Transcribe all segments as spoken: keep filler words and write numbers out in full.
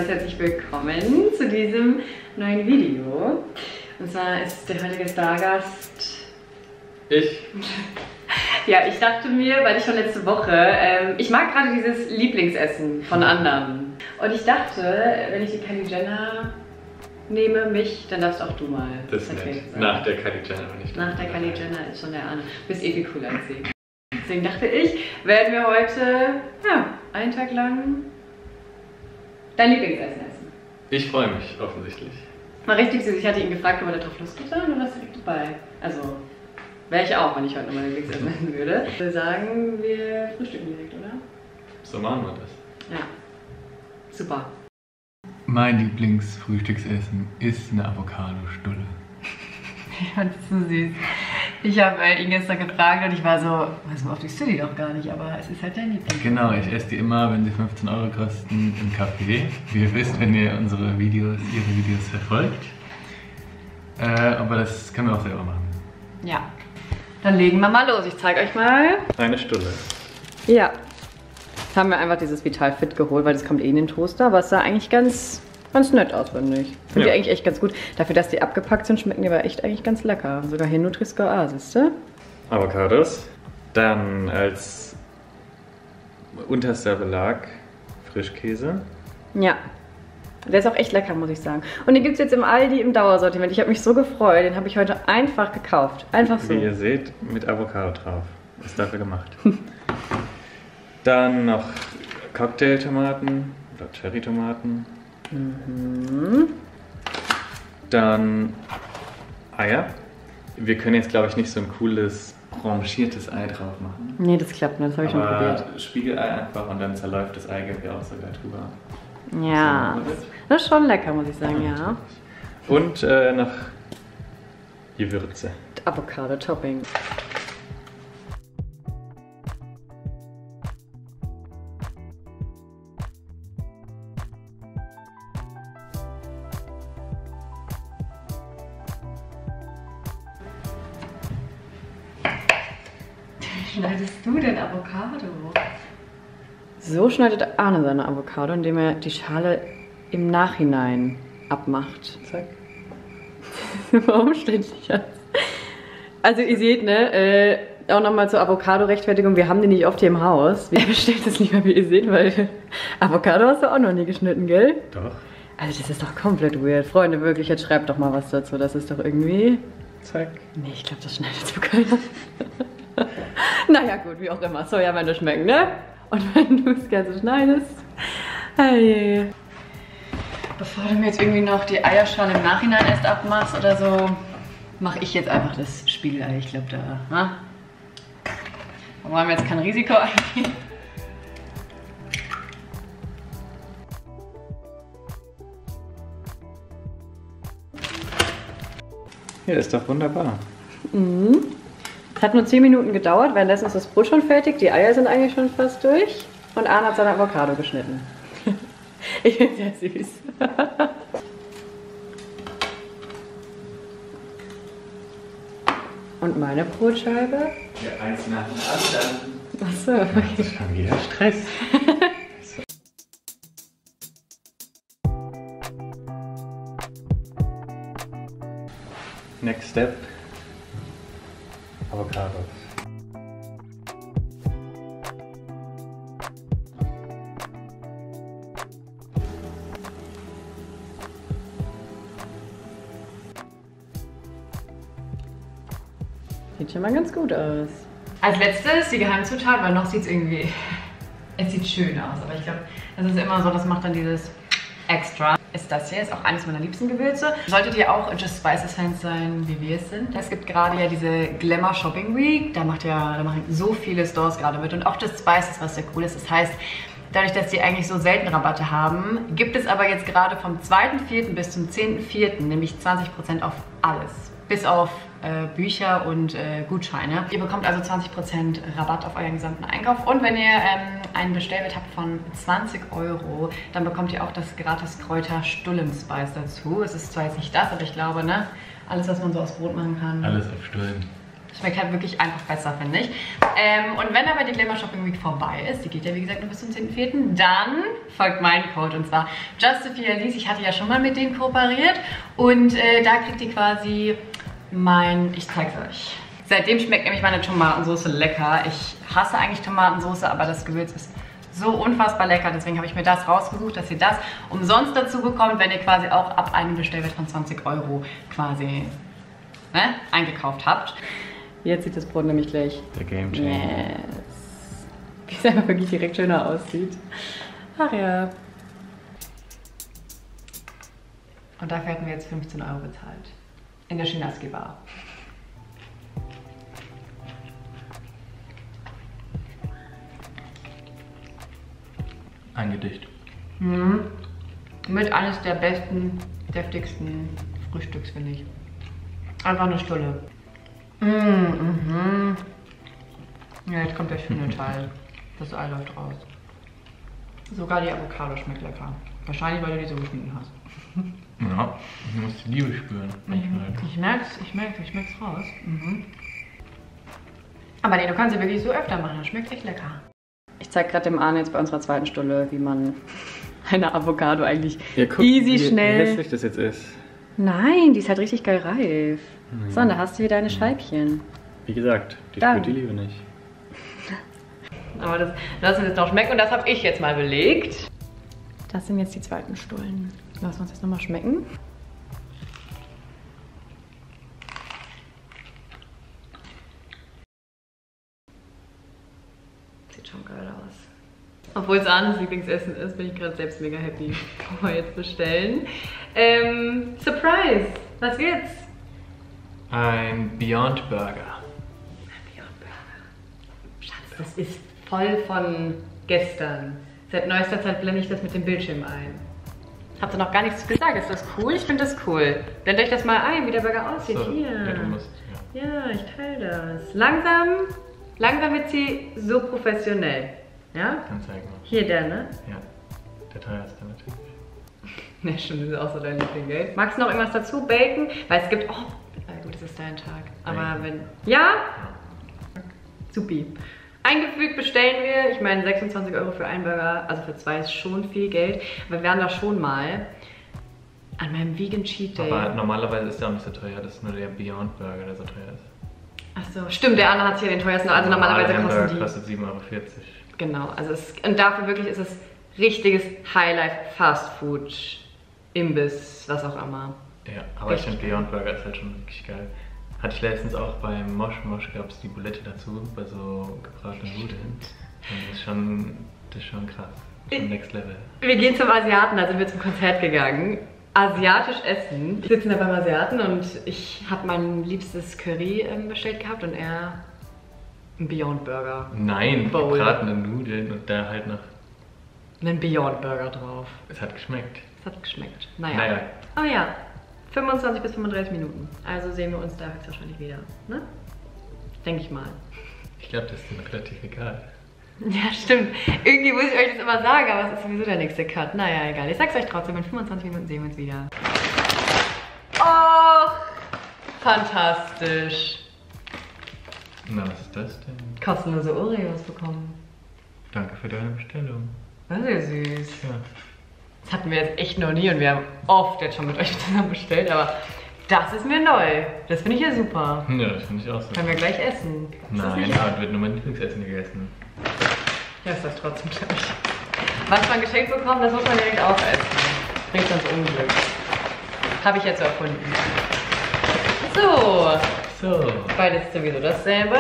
ganz herzlich willkommen zu diesem neuen Video. Und zwar ist der heutige Stargast ich. Ja, ich dachte mir, weil ich schon letzte Woche, ähm, ich mag gerade dieses Lieblingsessen von anderen. Und ich dachte, wenn ich die Kylie Jenner nehme, mich, dann darfst auch du mal. Das ist nett. Nach der Kylie Jenner, wenn ich Nach der Kylie Jenner ist schon der Arne. Du bist eh viel cooler als sie. Deswegen dachte ich, werden wir heute, ja, einen Tag lang dein Lieblingsessen essen. Ich freue mich, offensichtlich. War richtig süß. Ich hatte ihn gefragt, ob er darauf Lust hatte und du warst direkt dabei. Also, wäre ich auch, wenn ich heute noch mein Lieblingsessen essen würde. Ich würde sagen, wir frühstücken direkt, oder? So machen wir das. Ja. Super. Mein Lieblingsfrühstücksessen ist eine Avocado-Stulle. Ich fand es so süß. Ich habe ihn gestern gefragt und ich war so, was auf die City doch gar nicht, aber es ist halt dein Lieblings. Genau, ich esse die immer, wenn sie fünfzehn Euro kosten, im Café. Wie ihr wisst, wenn ihr unsere Videos, ihre Videos verfolgt. Äh, aber das können wir auch selber machen. Ja. Dann legen wir mal los. Ich zeige euch mal. Eine Stulle. Ja. Jetzt haben wir einfach dieses Vital Fit geholt, weil das kommt eh in den Toaster, aber es sah eigentlich ganz, ganz nett aus, finde ich. Finde Ja. die eigentlich echt ganz gut. Dafür, dass die abgepackt sind, schmecken die aber echt eigentlich ganz lecker. Sogar hier Nutri-Score A, siehst du? Avocados. Dann als unterster Belag Frischkäse. Ja. Der ist auch echt lecker, muss ich sagen. Und den gibt es jetzt im Aldi im Dauersortiment. Ich habe mich so gefreut. Den habe ich heute einfach gekauft. Einfach so. Wie ihr seht, mit Avocado drauf. Ist dafür gemacht. Dann noch Cocktailtomaten oder Cherrytomaten. Mhm. Dann Eier. Wir können jetzt, glaube ich, nicht so ein cooles branchiertes Ei drauf machen. Nee, das klappt nicht. Das habe ich schon Aber probiert. Spiegelei einfach und dann zerläuft das Eigelb ja auch sogar drüber. Ja. Das ist schon lecker, muss ich sagen, ja. Und äh, noch Gewürze. Avocado-Topping. Wie schneidest du denn Avocado? So schneidet Arne seine Avocado, indem er die Schale im Nachhinein abmacht. Zack. Super umständlich. Also ihr seht, ne, äh, auch nochmal zur Avocado-Rechtfertigung, wir haben die nicht oft hier im Haus. Wir bestellen das lieber, wie ihr seht, weil Avocado hast du auch noch nie geschnitten, gell? Doch. Also das ist doch komplett weird. Freunde, wirklich, jetzt schreibt doch mal was dazu. Das ist doch irgendwie... Zack. Nee, ich glaube, das schneidet so keiner. Naja, gut, wie auch immer. Soll ja am Ende schmecken, ne? Und wenn du es gerne schneidest. Hey. Bevor du mir jetzt irgendwie noch die Eierschale im Nachhinein erst abmachst oder so, mache ich jetzt einfach das Spiegelei. Ich glaube, da. Ha? Da wollen wir jetzt kein Risiko eingehen. Ja, ist doch wunderbar. Mhm. Es hat nur zehn Minuten gedauert, währenddessen ist das Brot schon fertig, die Eier sind eigentlich schon fast durch und Arne hat seine Avocado geschnitten. Ich finde es sehr süß. Und meine Brotscheibe? Ja, eins nach dem anderen. Achso, Das okay. ist schon wieder Stress. Next step. Avocados. Sieht schon mal ganz gut aus. Als letztes die Geheimzutat, weil noch sieht es irgendwie... Es sieht schön aus, aber ich glaube, das ist immer so, das macht dann dieses Extra. Ist das hier, ist auch eines meiner liebsten Gewürze. Solltet ihr auch Just Spices Fans sein, wie wir es sind. Es gibt gerade ja diese Glamour Shopping Week, da macht ja, da machen so viele Stores gerade mit und auch Just Spices, was sehr cool ist. Das heißt, dadurch, dass die eigentlich so selten Rabatte haben, gibt es aber jetzt gerade vom zweiten vierten bis zum zehnten vierten nämlich zwanzig Prozent auf alles. Bis auf äh, Bücher und äh, Gutscheine. Ihr bekommt also zwanzig Prozent Rabatt auf euren gesamten Einkauf. Und wenn ihr ähm, einen Bestellwert habt von zwanzig Euro, dann bekommt ihr auch das gratis Kräuter Stullen-Spice dazu. Es ist zwar jetzt nicht das, aber ich glaube, ne, alles, was man so aus Brot machen kann. Alles auf Stullen. Schmeckt halt wirklich einfach besser, finde ich. Ähm, und wenn aber die Glamour Shopping Week vorbei ist, die geht ja wie gesagt nur bis zum zehnten vierten, dann folgt mein Code und zwar JustSophieAlice. Ich hatte ja schon mal mit denen kooperiert und äh, da kriegt ihr quasi mein, ich zeig's euch. Seitdem schmeckt nämlich meine Tomatensauce lecker. Ich hasse eigentlich Tomatensauce, aber das Gewürz ist so unfassbar lecker. Deswegen habe ich mir das rausgesucht, dass ihr das umsonst dazu bekommt, wenn ihr quasi auch ab einem Bestellwert von zwanzig Euro quasi ne, eingekauft habt. Jetzt sieht das Brot nämlich gleich. Der Game Changer. Yes. Wie es einfach wirklich direkt schöner aussieht. Ach ja. Und dafür hätten wir jetzt fünfzehn Euro bezahlt. In der Chinaski Bar. Ein Gedicht. Mhm. Mit eines der besten, deftigsten Frühstücks, finde ich. Einfach eine Stulle. Mhm. Ja, jetzt kommt der schöne Teil. Das Ei läuft raus. Sogar die Avocado schmeckt lecker. Wahrscheinlich, weil du die so geschnitten hast. Ja, du musst die Liebe spüren. Mhm. Ich merk's, ich merk's, ich merk's raus. Mhm. Aber nee, du kannst sie wirklich so öfter machen. Das schmeckt echt lecker. Ich zeige gerade dem Arne jetzt bei unserer zweiten Stulle, wie man eine Avocado eigentlich Ja, guck, easy wie, schnell... wie hässlich das jetzt ist. Nein, die ist halt richtig geil reif. Mhm. So, und da hast du hier deine Scheibchen. Wie gesagt, die Dann. spürt die Liebe nicht. Aber das lassen wir jetzt noch schmecken und das habe ich jetzt mal belegt. Das sind jetzt die zweiten Stullen. Lassen wir uns das nochmal schmecken. Sieht schon geil aus. Obwohl es Arnes Lieblingsessen ist, bin ich gerade selbst mega happy. Können wir jetzt bestellen. Ähm, Surprise! Was gibt's? Ein Beyond Burger. Beyond Burger. Schatz, das ist voll von gestern. Seit neuester Zeit blende ich das mit dem Bildschirm ein. Habt ihr noch gar nichts gesagt? Ist das cool? Ich finde das cool. Blendet euch das mal ein, wie der Burger aussieht. So, Hier. Ja, du musst, ja. Ja, ich teile das. Langsam, langsam wird sie so professionell. Ja? Kannst zeigen. Hier der, ne? Ja, der teuerste natürlich. Ne, stimmt, das ist auch so dein Liebling, gell? Magst du noch irgendwas dazu? Bacon? Weil es gibt... Oh, na gut, es ist dein Tag. Aber Bacon. wenn... Ja? Supi. Eingefügt bestellen wir. Ich meine, sechsundzwanzig Euro für einen Burger, also für zwei ist schon viel Geld. Aber wir waren da schon mal an meinem Vegan Cheat Day. Aber normalerweise ist der auch nicht so teuer, das ist nur der Beyond Burger, der so teuer ist. Achso, stimmt, der andere hat hier den teuersten. Also normalerweise Normaler kosten Hamburger die... kostet sieben Euro vierzig. Genau, also es, und dafür wirklich ist es richtiges Highlife Fast Food, Imbiss, was auch immer. Ja, aber Richtig ich finde Beyond Burger ist halt schon wirklich geil. Hatte ich letztens auch beim Mosh Mosh, gab es die Bulette dazu, bei so gebratenen Nudeln. Und das ist schon, das ist schon krass. Das ist schon Next Level. Wir gehen zum Asiaten, da sind wir zum Konzert gegangen. Asiatisch essen. Wir sitzen da beim Asiaten und ich habe mein liebstes Curry ähm, bestellt gehabt und er einen Beyond Burger. Nein, Bowl. gebratene Nudeln und da halt noch. Einen Beyond Burger drauf. Es hat geschmeckt. Es hat geschmeckt. Naja. Naja. Oh ja. fünfundzwanzig bis fünfunddreißig Minuten. Also sehen wir uns da höchstwahrscheinlich wieder. Ne? Denke ich mal. Ich glaube, das ist dir relativ egal. Ja, stimmt. Irgendwie muss ich euch das immer sagen, aber es ist sowieso der nächste Cut. Naja, egal. Ich sag's euch trotzdem, in fünfundzwanzig Minuten sehen wir uns wieder. Oh, fantastisch. Na, was ist das denn? Kostenlose Oreos bekommen. Danke für deine Bestellung. Das ist ja süß. Ja. Das hatten wir jetzt echt noch nie und wir haben oft jetzt schon mit euch zusammen bestellt, aber das ist mir neu. Das finde ich ja super. Ja, das finde ich auch so. Können wir gleich essen. Ist das Nein, nicht- aber wird nur mein Lieblingsessen gegessen. Ja, ist das trotzdem gleich. Was man geschenkt bekommt, das muss man direkt aufessen. Bringt sonst Unglück. Habe ich jetzt so erfunden. So, So. beides sowieso dasselbe.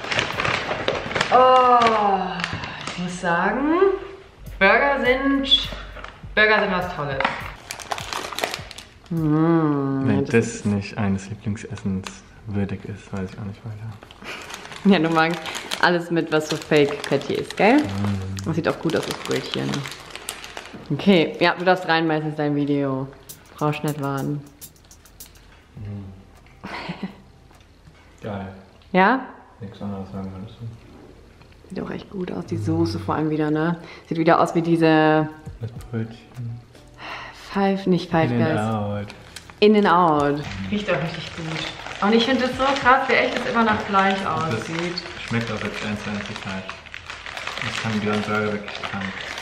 Oh, ich muss sagen, Burger sind, Burger sind was Tolles. Mmh, Wenn das, nicht eines Lieblingsessens würdig ist, weiß ich auch nicht weiter. Ja, du magst alles mit, was so Fake Patty ist, gell? Das sieht auch gut aus, das Brötchen. Okay, ja, du darfst reinmeißen in dein Video. Brauchst nicht warten. Geil. Ja? Nichts anderes sagen würdest du. Sieht auch echt gut aus, die Soße vor allem wieder, ne? Sieht wieder aus wie diese Das Brötchen. Five, nicht Five In and Guys. out. In and out. Riecht auch richtig gut. Und ich finde es so krass, wie echt es immer nach Fleisch Das aussieht. schmeckt auch jetzt eins zu eins wie Fleisch. Das kann Beyond Burger wirklich krank.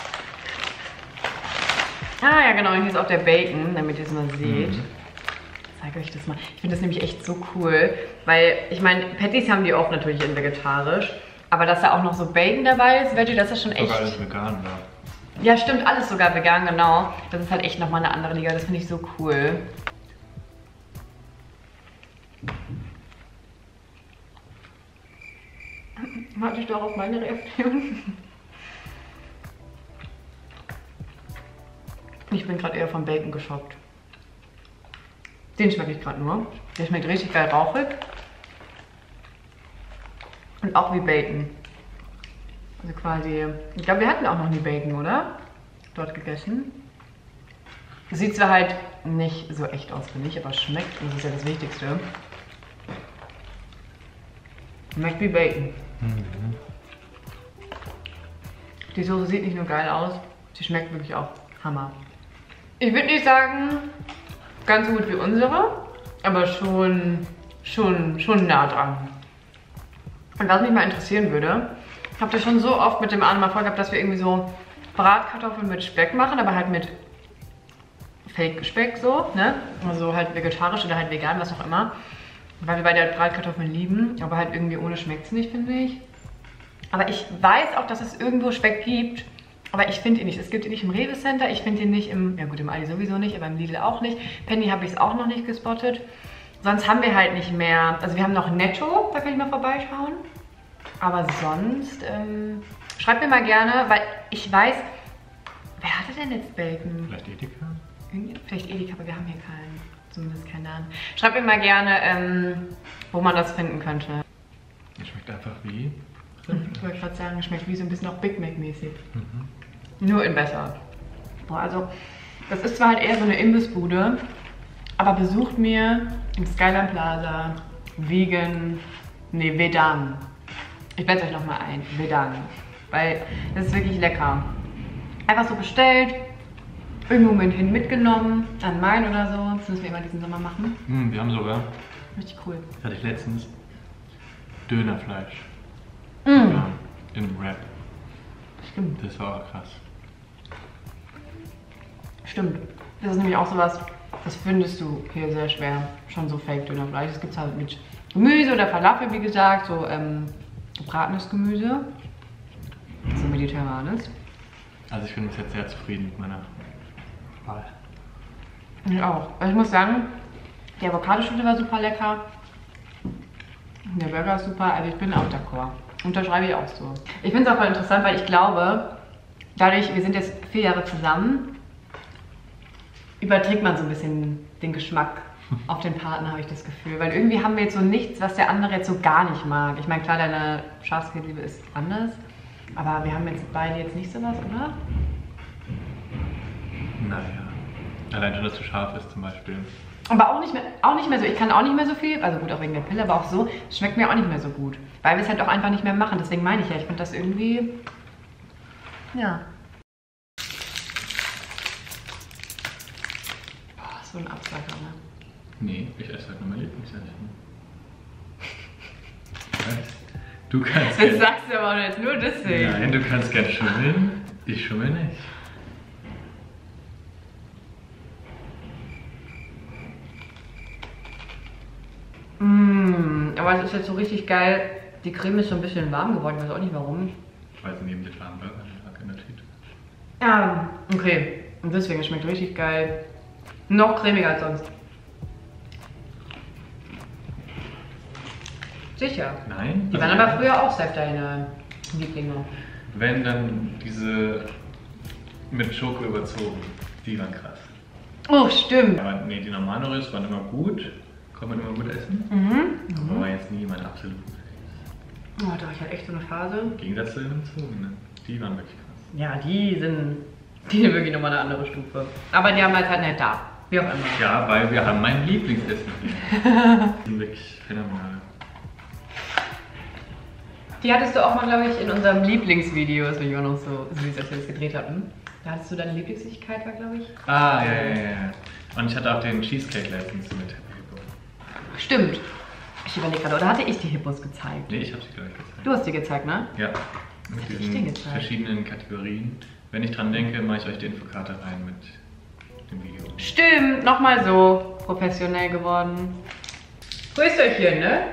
Ah ja genau, und hier ist auch der Bacon, damit ihr es mal seht. Mhm. Ich zeige euch das mal. Ich finde das nämlich echt so cool, weil ich meine, Patties haben die auch natürlich in vegetarisch, aber dass da auch noch so Bacon dabei ist, Veggie, das ist schon echt... Sogar alles vegan da. Ja stimmt, alles sogar vegan, genau. Das ist halt echt nochmal eine andere Liga, das finde ich so cool. Warte ich doch auf meine Reaktion. Ich bin gerade eher vom Bacon geschockt. Den schmecke ich gerade nur. Der schmeckt richtig geil rauchig. Und auch wie Bacon. Also quasi... Ich glaube, wir hatten auch noch nie Bacon, oder? Dort gegessen. Sieht zwar halt nicht so echt aus, finde ich, aber schmeckt. Und das ist ja das Wichtigste. Schmeckt wie Bacon. Mhm. Die Soße sieht nicht nur geil aus, sie schmeckt wirklich auch Hammer. Ich würde nicht sagen, ganz so gut wie unsere, aber schon, schon, schon nah dran. Und was mich mal interessieren würde, habt ihr schon so oft mit dem Arne mal vorgehabt, dass wir irgendwie so Bratkartoffeln mit Speck machen, aber halt mit Fake-Speck so, ne? Also halt vegetarisch oder halt vegan, was auch immer. Weil wir beide halt Bratkartoffeln lieben, aber halt irgendwie ohne schmeckt es nicht, finde ich. Aber ich weiß auch, dass es irgendwo Speck gibt, aber ich finde ihn nicht. Es gibt ihn nicht im Rewe Center, ich finde ihn nicht im, ja gut, im Aldi sowieso nicht, aber im Lidl auch nicht. Penny habe ich es auch noch nicht gespottet. Sonst haben wir halt nicht mehr, also wir haben noch Netto, da kann ich mal vorbeischauen. Aber sonst, ähm, schreibt mir mal gerne, weil ich weiß, wer hatte denn jetzt Bacon? Vielleicht Edeka? Vielleicht Edeka, aber wir haben hier keinen, zumindest keinen Namen. Schreibt mir mal gerne, ähm, wo man das finden könnte. Das schmeckt einfach wie... Ich wollte gerade sagen, es schmeckt wie so ein bisschen auch Big Mac mäßig. Mhm. Nur in besser. Boah, also, das ist zwar halt eher so eine Imbissbude, aber besucht mir im Skyline Plaza Vegan, nee, Vedan. Ich blende es euch nochmal ein, Vedan. Weil das ist wirklich lecker. Einfach so bestellt, irgendwo hin mitgenommen, an Main oder so. Das müssen wir immer diesen Sommer machen. Mhm, wir haben sogar, Richtig cool. das hatte ich letztens, Dönerfleisch. Mm. Ja, im Wrap. Stimmt. Das war auch krass. Stimmt. Das ist nämlich auch sowas, das findest du hier sehr schwer. Schon so Fake-Dönerfleisch. Das gibt es halt mit Gemüse oder Falafel, wie gesagt, so ähm, gebratenes Gemüse. So mediterranes. Also ich bin bis jetzt sehr zufrieden mit meiner Wahl. Ich auch. Also ich muss sagen, die Avocado-Schütte war super lecker. Der Burger ist super, also ich bin auch d'accord. Unterschreibe ich auch so. Ich finde es auch voll interessant, weil ich glaube, dadurch, wir sind jetzt vier Jahre zusammen, überträgt man so ein bisschen den Geschmack auf den Partner, habe ich das Gefühl. Weil irgendwie haben wir jetzt so nichts, was der andere jetzt so gar nicht mag. Ich meine, klar, deine Schafskäseliebe ist anders, aber wir haben jetzt beide jetzt nicht sowas, oder? Naja. Allein schon, dass du scharf ist zum Beispiel. Aber auch nicht, mehr, auch nicht mehr so, ich kann auch nicht mehr so viel, also gut, auch wegen der Pille, aber auch so, es schmeckt mir auch nicht mehr so gut. Weil wir es halt auch einfach nicht mehr machen, deswegen meine ich ja, ich finde das irgendwie, ja. Boah, so ein Absacker, ne? Nee, ich esse halt nur mein Lieblingsessen. Was? Du kannst Das gern, sagst du aber jetzt nur deswegen. Nein, du kannst gern schummeln, ich schummel nicht. Mmh, aber es ist jetzt so richtig geil, die Creme ist so ein bisschen warm geworden, ich weiß auch nicht warum. Weil sie neben dem warmen Burger lag in der Tüte. Ja, okay. Und deswegen, es schmeckt richtig geil. Noch cremiger als sonst. Sicher. Nein? Die waren also, aber früher auch safe deine Lieblinge. Wenn dann diese mit Schoko überzogen, die waren krass. Oh, stimmt. Aber nee, die normalen Oreos waren immer gut, konnte man immer gut essen. Mhm. Aber war jetzt nie mein absoluter Oh, da ich halt echt so eine Phase. Im Gegensatz zu den überzogenen. Die waren wirklich krass. Ja, die sind, die sind wirklich nochmal eine andere Stufe. Aber die haben halt halt nicht da. Wie auch immer. Ja, weil wir haben mein Lieblingsessen hier. Die sind wirklich phänomenal. Die hattest du auch mal, glaube ich, in unserem Lieblingsvideo, das wir auch noch so süß, als wir das gedreht hatten. Da hattest du deine Lieblingssüßigkeit, war, glaube ich. Ah, ja, ja, ja. Und ich hatte auch den Cheesecake letztens mit. Stimmt. Ich überlege gerade, oder hatte ich die Hippos gezeigt? Nee, ich habe sie gleich gezeigt. Du hast die gezeigt, ne? Ja, mit Was hab ich dir diesen gezeigt? verschiedenen Kategorien. Wenn ich dran denke, mache ich euch die Infokarte rein mit dem Video. Stimmt, nochmal so professionell geworden. Grüßt euch hier, ne?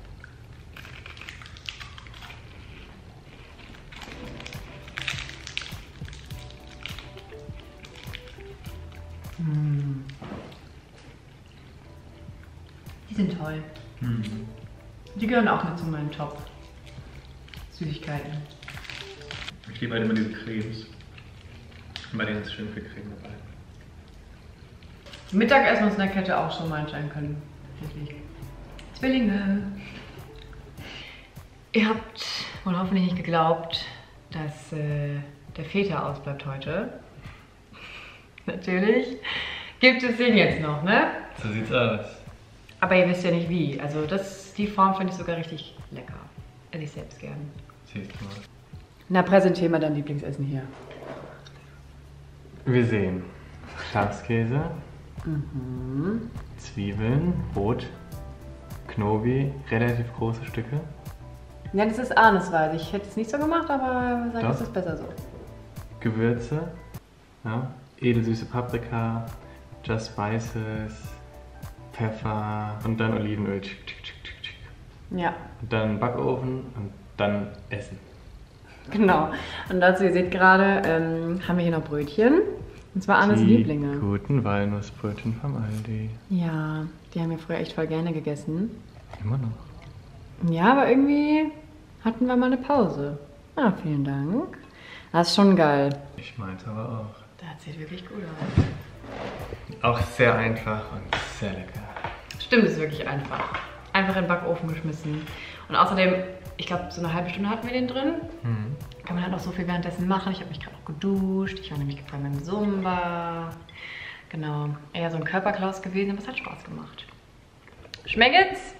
Mm. Die sind toll. Mhm. Die gehören auch mit zu meinen Top Süßigkeiten. Ich liebe halt immer diese Cremes. Und bei denen ist schön viel Creme dabei. Mittagessen und Snack hätte auch so mein sein können. Tatsächlich. Zwillinge. Ihr habt wohl hoffentlich nicht geglaubt, dass äh, der Feta ausbleibt heute. Natürlich. Gibt es den jetzt noch, ne? So sieht's aus. Aber ihr wisst ja nicht wie. Also das, die Form finde ich sogar richtig lecker. Esse ich selbst gern. Siehst du mal. Na, präsentier mal dein Lieblingsessen hier. Wir sehen Schafskäse, Mhm. Zwiebeln, Brot, Knobi, relativ große Stücke. Ja, das ist Anisweise. Ich hätte es nicht so gemacht, aber sag, Doch. es ist besser so. Gewürze, ja, edelsüße Paprika, Just Spices, Pfeffer und dann Olivenöl. Tschick, tschick, tschick, tschick, tschick. Ja, Und dann Backofen und dann Essen. genau. Und dazu, ihr seht gerade, ähm, haben wir hier noch Brötchen. Und zwar Annes Die Lieblinge. guten Walnussbrötchen vom Aldi. Ja, die haben wir früher echt voll gerne gegessen. Immer noch. Ja, aber irgendwie hatten wir mal eine Pause. Ah, vielen Dank. Das ist schon geil. Ich meinte aber auch. Das sieht wirklich gut aus. Auch sehr einfach und sehr lecker. Stimmt, ist wirklich einfach. Einfach in den Backofen geschmissen. Und außerdem, ich glaube, so eine halbe Stunde hatten wir den drin. Mhm. Kann man halt noch so viel währenddessen machen. Ich habe mich gerade noch geduscht. Ich war nämlich gerade beim Zumba. Genau. Eher so ein Körperklaus gewesen, aber es hat Spaß gemacht. Schmeckt's?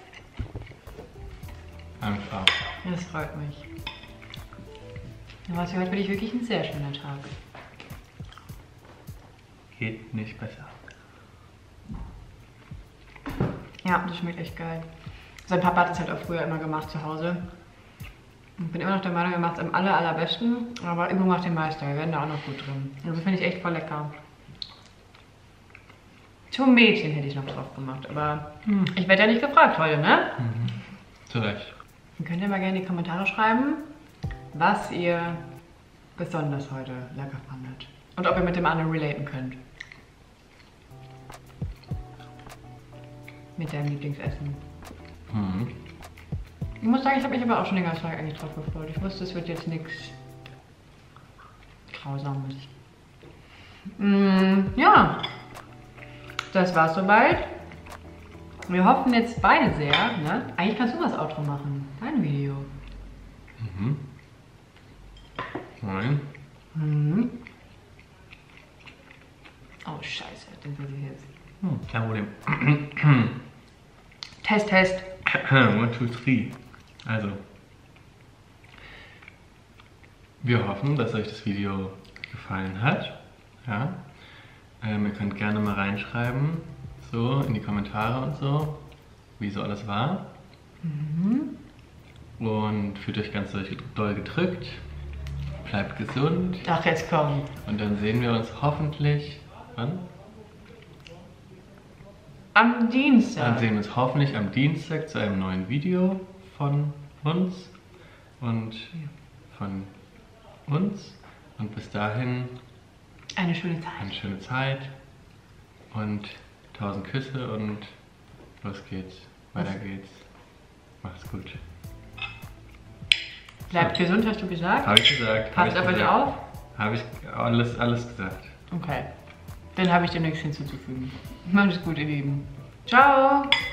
Einfach. Das freut mich. Ja, was für heute wirklich wirklich ein sehr schöner Tag. Geht nicht besser. Ja, das schmeckt echt geil. Sein Papa hat das halt auch früher immer gemacht zu Hause. Ich bin immer noch der Meinung, er macht es am aller, allerbesten. Aber Übung macht den Meister. Wir werden da auch noch gut drin. Also finde ich echt voll lecker. Zum Mädchen hätte ich noch drauf gemacht. Aber hm, ich werde ja nicht gefragt heute, ne? Mhm. Zu Recht. Dann könnt ihr mal gerne in die Kommentare schreiben, was ihr besonders heute lecker fandet. Und ob ihr mit dem anderen relaten könnt. Mit deinem Lieblingsessen. Mhm. Ich muss sagen, ich habe mich aber auch schon den ganzen Tag eigentlich drauf gefreut. Ich wusste, es wird jetzt nichts Grausames. Mm, ja, das war's soweit. Wir hoffen jetzt beide sehr, ne? Eigentlich kannst du das Outro machen. Dein Video. Mhm. Nein. Mhm. Oh, scheiße, den will ich jetzt. Hm, kein Problem. Test, Test. One, two, three. Also. Wir hoffen, dass euch das Video gefallen hat. Ja. Ähm, ihr könnt gerne mal reinschreiben, so in die Kommentare und so, wie so alles war. Mhm. Und fühlt euch ganz doll gedrückt. Bleibt gesund. Ach, jetzt komm. Und dann sehen wir uns hoffentlich. Wann? Am Dienstag. Dann sehen wir uns hoffentlich am Dienstag zu einem neuen Video von uns und von uns. Und bis dahin Eine schöne Zeit. eine schöne Zeit und tausend Küsse und los geht's. Weiter geht's. Macht's gut. Bleibt gesund, hast du gesagt? Habe ich gesagt. Hab Passt ich auf euch gesagt. auf? Habe ich alles, alles gesagt. Okay. Dann habe ich dem nichts hinzuzufügen. Macht es gut, ihr Lieben. Ciao.